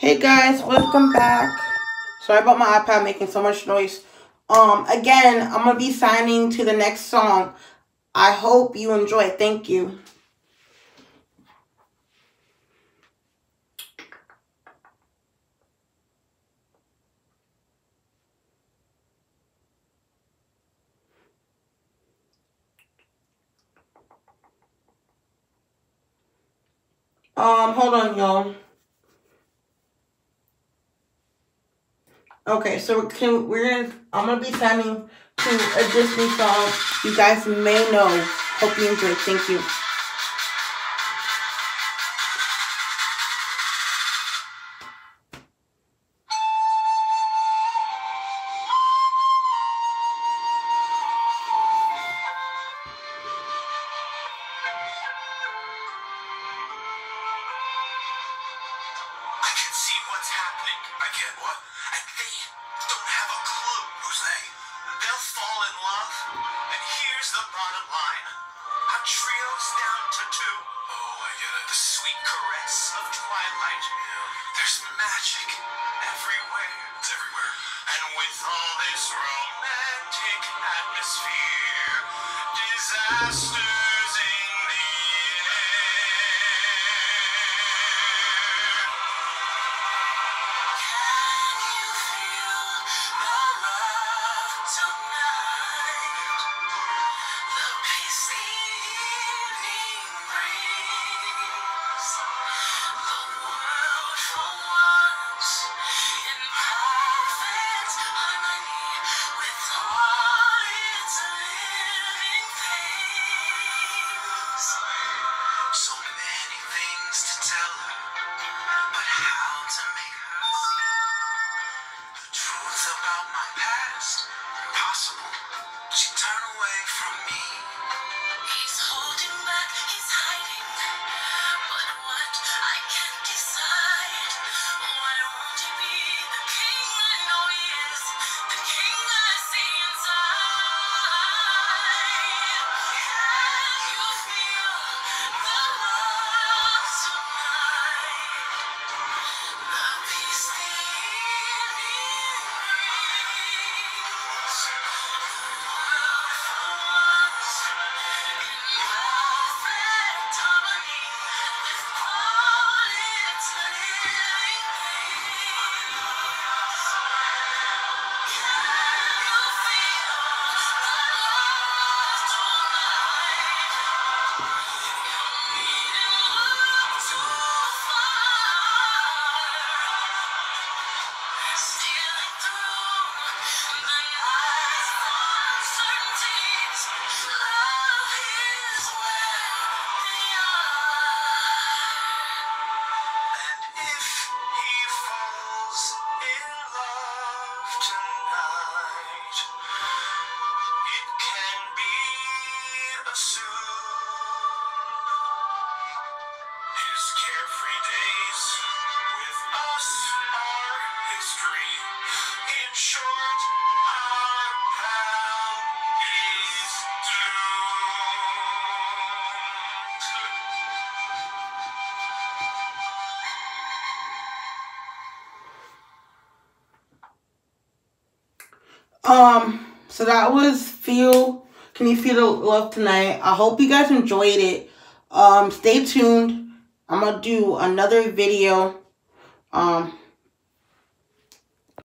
Hey guys, welcome back. Sorry about my iPad making so much noise. Again, I'm gonna be signing to the next song. I hope you enjoy it. Thank you. Hold on, y'all. Okay, so I'm gonna be signing to a Disney song you guys may know. Hope you enjoy. Thank you. What's happening? I get what? They don't have a clue. Who's they? They'll fall in love. And here's the bottom line. Our trio's down to two. Oh, I get it. The sweet caress of twilight. Yeah. There's magic everywhere. It's everywhere. And with all this romantic atmosphere, disasters in the so many things to tell her, but how to make her see the truth about my past? Impossible. She turned away from me. He's holding back, he's hiding, but what I can't decide. Why won't he be the king I know he is, the king I see inside? Can you feel the love tonight? The peace the evening brings. The world for once in perfect harmony with all its living things. Can you feel the love tonight? You needn't look too far. Stealing through the night's uncertainties, love is where they are. And if he falls in love tonight, it can be assumed his carefree days with us are history. In short, our pal is doomed. So that was Can You Feel the Love Tonight? I hope you guys enjoyed it. Stay tuned. I'm gonna do another video.